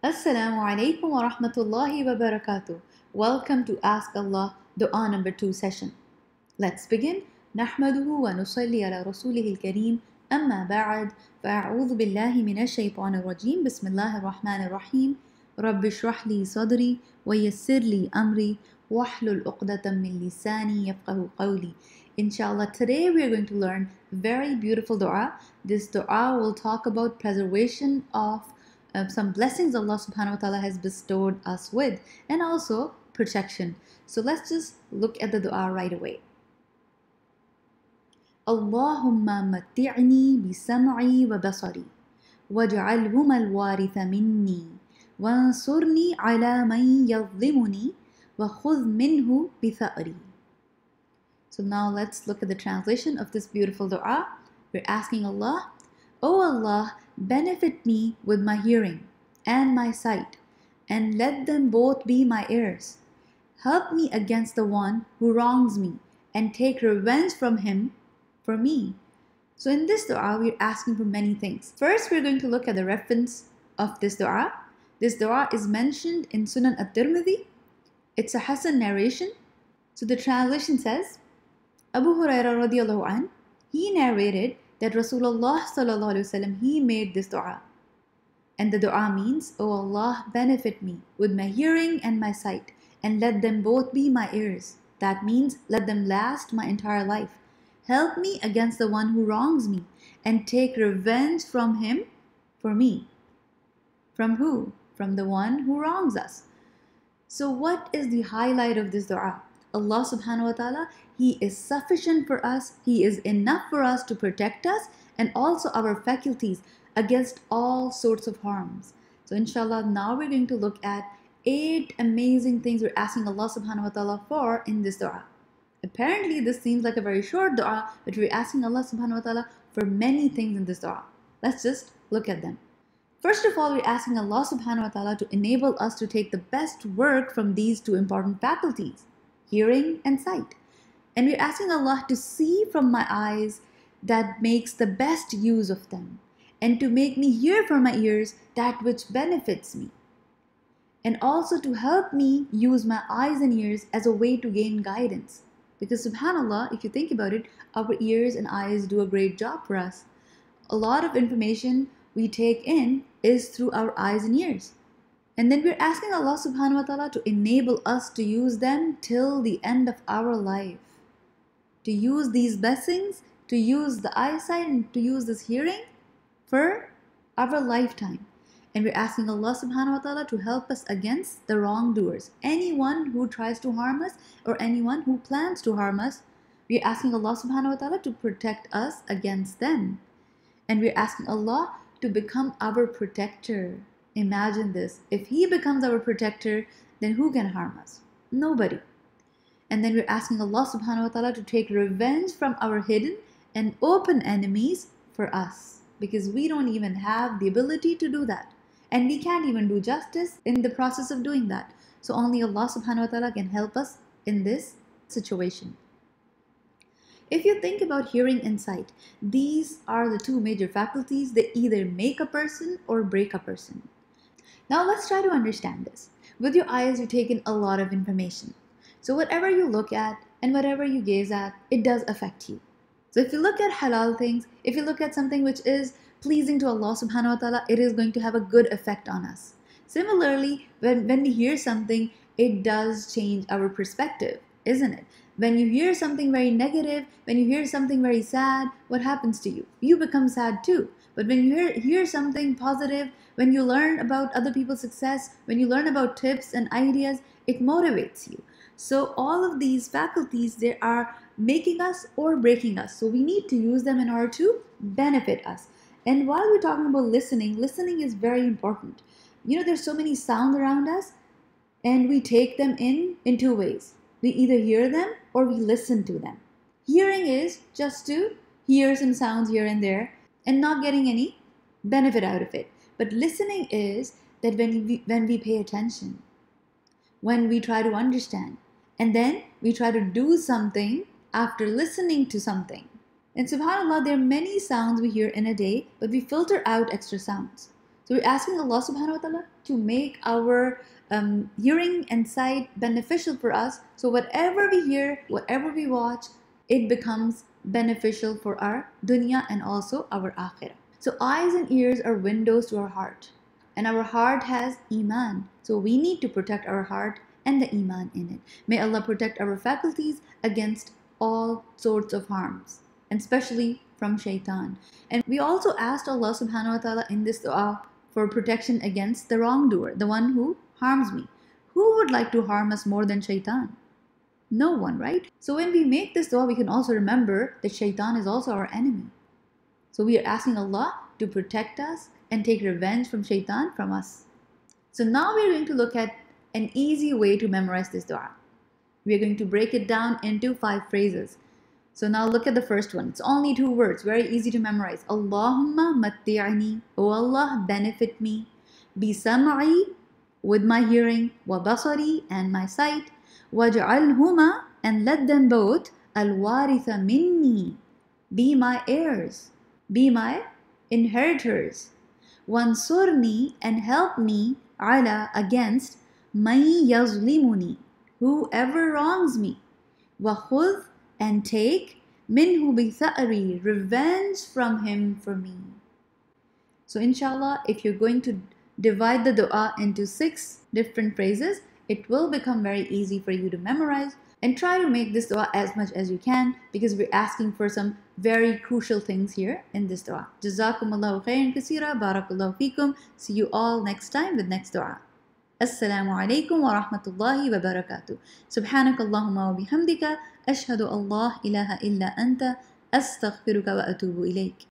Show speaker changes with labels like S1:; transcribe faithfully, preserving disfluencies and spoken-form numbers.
S1: Assalamu alaikum wa rahmatullahi wa barakatuh. Welcome to Ask Allah Dua number two session. Let's begin. نحمده ونصلي على رسوله الكريم أما بعد فأعوذ بالله من الشيطان الرجيم بسم الله الرحمن الرحيم رب اشرح لي صدري ويسر لي أمري واحلل عقدة من لساني يفقه قولي. Inshallah, today we are going to learn a very beautiful dua. This dua will talk about preservation of uh, some blessings Allah subhanahu wa ta'ala has bestowed us with, and also protection. So let's just look at the dua right away. Allahumma matti'ni bisam'i wa basari waj'alhuma al-waritha minni wansurni ala man yadhlimuni wa khudh minhu bitha'ri. So now let's look at the translation of this beautiful dua. We're asking Allah, O Allah, benefit me with my hearing and my sight, and let them both be my heirs. Help me against the one who wrongs me, and take revenge from him for me. So in this dua, we're asking for many things. First, we're going to look at the reference of this dua. This dua is mentioned in Sunan At-Tirmidhi. It's a Hasan narration. So the translation says, Abu Hurairah radiallahu anh, he narrated that Rasulullah sallallahu alaihi wasallam, he made this dua. And the dua means, O Allah, benefit me with my hearing and my sight, and let them both be my heirs. That means, let them last my entire life. Help me against the one who wrongs me, and take revenge from him for me. From who? From the one who wrongs us. So what is the highlight of this dua? Allah subhanahu wa ta'ala, He is sufficient for us, He is enough for us to protect us and also our faculties against all sorts of harms. So inshallah, now we're going to look at eight amazing things we're asking Allah subhanahu wa ta'ala for in this dua. Apparently this seems like a very short dua, but we're asking Allah subhanahu wa ta'ala for many things in this dua. Let's just look at them. First of all, we're asking Allah subhanahu wa ta'ala to enable us to take the best work from these two important faculties, hearing and sight. And we're asking Allah to see from my eyes that makes the best use of them, and to make me hear from my ears that which benefits me, and also to help me use my eyes and ears as a way to gain guidance. Because subhanAllah, if you think about it, our ears and eyes do a great job for us. A lot of information we take in is through our eyes and ears. And then we're asking Allah subhanahu wa ta'ala to enable us to use them till the end of our life. To use these blessings, to use the eyesight and to use this hearing for our lifetime. And we're asking Allah subhanahu wa ta'ala to help us against the wrongdoers. Anyone who tries to harm us or anyone who plans to harm us, we're asking Allah subhanahu wa ta'ala to protect us against them. And we're asking Allah to become our protector. Imagine this. If He becomes our protector, then who can harm us? Nobody. And then we're asking Allah subhanahu wa ta'ala to take revenge from our hidden and open enemies for us. Because we don't even have the ability to do that. And we can't even do justice in the process of doing that. So only Allah subhanahu wa ta'ala can help us in this situation. If you think about hearing and sight, these are the two major faculties that either make a person or break a person. Now let's try to understand this. With your eyes, you take in a lot of information. So whatever you look at and whatever you gaze at, it does affect you. So if you look at halal things, if you look at something which is pleasing to Allah subhanahu wa ta'ala, it is going to have a good effect on us. Similarly, when, when we hear something, it does change our perspective, isn't it? When you hear something very negative, when you hear something very sad, what happens to you? You become sad too. But when you hear, hear something positive, when you learn about other people's success, when you learn about tips and ideas, it motivates you. So all of these faculties, they are making us or breaking us. So we need to use them in order to benefit us. And while we're talking about listening, listening is very important. You know, there's so many sounds around us, and we take them in in two ways. We either hear them or we listen to them. Hearing is just to hear some sounds here and there and not getting any benefit out of it. But listening is that when we, when we pay attention, when we try to understand, and then we try to do something after listening to something. And subhanAllah, there are many sounds we hear in a day, but we filter out extra sounds. So we're asking Allah subhanahu wa ta'ala to make our um, hearing and sight beneficial for us. So whatever we hear, whatever we watch, it becomes beneficial for our dunya and also our akhirah. So eyes and ears are windows to our heart. And our heart has iman. So we need to protect our heart and the iman in it. May Allah protect our faculties against all sorts of harms, and especially from shaitan. And we also asked Allah subhanahu wa ta'ala in this dua for protection against the wrongdoer, the one who harms me. Who would like to harm us more than shaitan? No one, right? So when we make this dua, we can also remember that shaitan is also our enemy. So we are asking Allah to protect us and take revenge from shaitan from us. So now we're going to look at an easy way to memorize this dua. We're going to break it down into five phrases. So now look at the first one. It's only two words, very easy to memorize. Allahumma matti'ni, O Allah, benefit me. Bi sam'i, with my hearing, wa basari, and my sight. Waj'alhuma, and let them both, al-waritha minni, be my heirs, be my inheritors. Wansurni, and help me, ala, against, man yazlimuni, whoever wrongs me. Wa khudh, and take, minhu bi tha'ri, revenge from him for me. So inshallah, if you're going to divide the dua into six different phrases, it will become very easy for you to memorize. And try to make this dua as much as you can, because we're asking for some very crucial things here in this dua. Jazakumullahu khairan kaseera, barakallahu feekum. See you all next time with next dua. Assalamu alaikum wa rahmatullahi wa barakatuh. Subhanakallahumma wa bihamdika ashhadu an la ilaha illa anta astaghfiruka wa atubu ilayk.